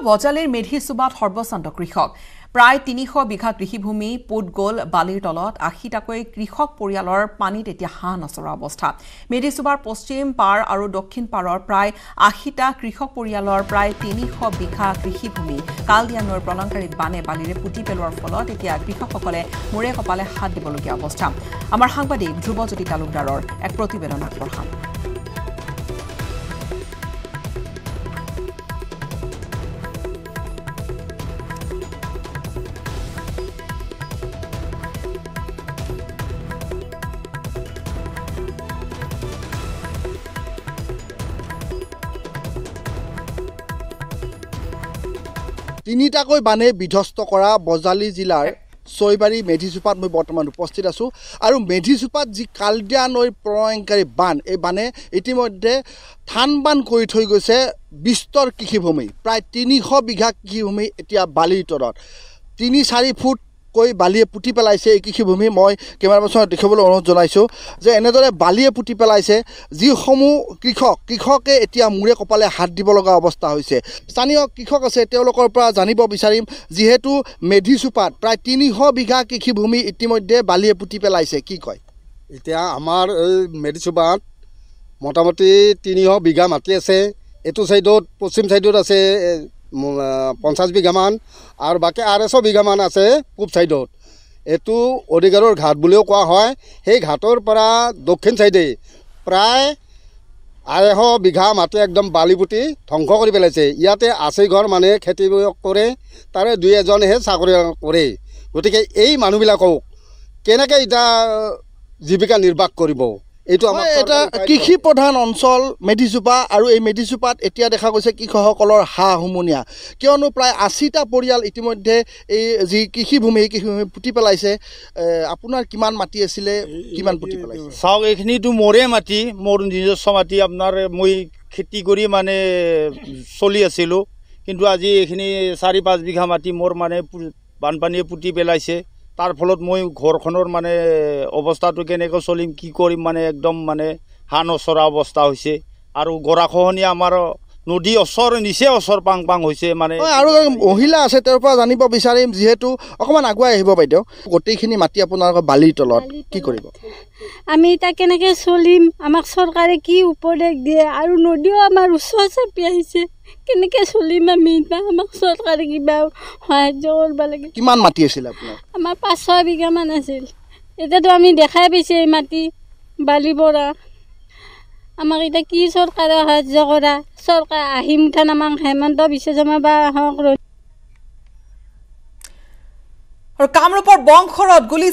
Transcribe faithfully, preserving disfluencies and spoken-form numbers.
বজালিৰ মেধিচুবাত সৰ্বশান্ত কৃষক প্ৰায় তিনিশ বিঘা কৃষিভূমি পুত গল বালিৰ তলত আশীটাকৈ কৃষক পৰিয়ালৰ পানীত এতিয়া হাঁহ নচৰা অৱস্থা মেধিচুবাৰ পশ্চিম পাৰ আৰু দক্ষিণ পাৰৰ প্ৰায় আশীটা কৃষক পৰিয়ালৰ প্ৰায় তিনিশ বিঘা কৃষিভূমি কালদিয়া নৈৰ প্ৰলংকাৰীত বানে বালিৰে পুতি পেলোৱাৰ ফলত এতিয়া কৃষকসকলে মূৰে কপালে হাত দিবলগীয়া অৱস্থা আমাৰ সাংবাদিক ধ্ৰুৱজ্যোতি তালুকদাৰৰ এক প্ৰতিবেদন আগবঢ়াম তিনিটাকৈ বানে বিধ্বস্ত কৰা বজালি জিলাৰ ছয়বাৰী মেধিচুপাত মই বৰ্তমান উপস্থিত আছোঁ আৰু মেধিচুপাত যি কালদিয়া নৈৰ প্ৰলয়ংকাৰী বান এই বানে ইতিমধ্যে থান বান কৰি থৈ গৈছে বিস্তৰ কৃষিভূমি প্ৰায় তিনিশ বিঘা কৃষিভূমি এতিয়া বালিৰ তলত তিনি চাৰি ফুট কৈ বালিয়ে পুতি পেলাইছে এই কৃষিভূমি মই কেমেৰা পাৰ্চনত দেখিবলৈ অনুৰোধ জনাইছোঁ যে এনেদৰে বালিয়ে পুতি পেলাইছে যিসমূহ কৃষক কৃষকে এতিয়া মূৰে কপালে হাত দিব লগা অৱস্থা হৈছে স্থানীয় কৃষক আছে তেওঁলোকৰ পৰা জানিব বিচাৰিম যিহেতু মেধিচুপাত প্ৰায় তিনিশ বিঘা কৃষিভূমি ইতিমধ্যে বালিয়ে পুতি পেলাইছে কি কয় এতিয়া আমাৰ এই মেধিচুপাত মোটামুটি তিনিশ বিঘা মাটি আছে এইটো চাইডত পশ্চিম চাইডত আছে পঞ্চাছ বিঘামান আৰু বাকী আঢ়ৈশ বিঘামান আছে পূব চাইডত এইটো অধিকাৰৰ ঘাট বুলিও কোৱা হয় সেই ঘাটৰ পৰা দক্ষিণ চাইডে প্ৰায় আঢ়ৈশ বিঘা মাটি একদম বালি পুতি ধ্বংস কৰি পেলাইছে ইয়াতে আশী ঘৰ মানুহে খেতি কৰে তাৰে দুই এজনেহে চাকৰি কৰে গতিকে এই মানুহবিলাকক কেনেকৈ এতিয়া জীৱিকা নিৰ্বাহ কৰিব এইটো আমাৰ এটা কৃষি প্ৰধান অঞ্চল মেধিচুপা আৰু এই মেধিচুপাত এতিয়া দেখা গৈছে কৃষকসকলৰ হা হুমুনিয়া কিয়নো প্ৰায় আশীটা পৰিয়াল ইতিমধ্যে এই যি কৃষিভূমি এই কৃষিভূমি পুতি পেলাইছে আপোনাৰ কিমান মাটি আছিলে কিমান পুতি পেলাইছে চাওক এইখিনিতো মোৰে মাটি মোৰ নিজস্ব মাটি আপোনাৰ মই খেতি কৰি মানে চলি আছিলোঁ কিন্তু আজি এইখিনি চাৰি পাঁচ বিঘা মাটি মোৰ মানে বানপানীয়ে পুতি পেলাইছে তাৰ ফলত মই ঘৰখনৰ মানে অৱস্থাটো কেনেকৈ চলিম কি কৰিম মানে একদম মানে হাঁহ নচৰা অৱস্থা হৈছে আৰু গৰাখহনীয়া আমাৰ নদী ওচৰ নিচে ওচৰ পাং পাং হৈছে মানে আৰু মহিলা আছে তেওঁৰ পৰা জানিব বিচাৰিম যিহেতু অকণমান আগুৱাই আহিব বাইদেউ গোটেইখিনি মাটি আপোনালোকৰ বালিৰ তলত কি কৰিব আমি এতিয়া কেনেকৈ চলিম আমাক চৰকাৰে কি উপদেশ দিয়ে আৰু নদীও আমাৰ ওচৰ চাপি আহিছে কেনেকৈ চলিম আমি আমাক চৰকাৰে কিবা সাহাৰ্য কৰিব লাগে কিমান মাটি আছিল আপোনাৰ আমাৰ পাঁচ ছয় বিঘামান আছিল এতিয়াতো আমি দেখাই পাইছে এই মাটি বালি পৰা আমাক এতিয়া কি চৰকাৰে সাহাৰ্য কৰা চৰকাৰ আহি মুঠা আমাক হেমন্ত বিশ্ব শৰ্মা বা হওক আৰু কামৰূপৰ বংশৰত গুলি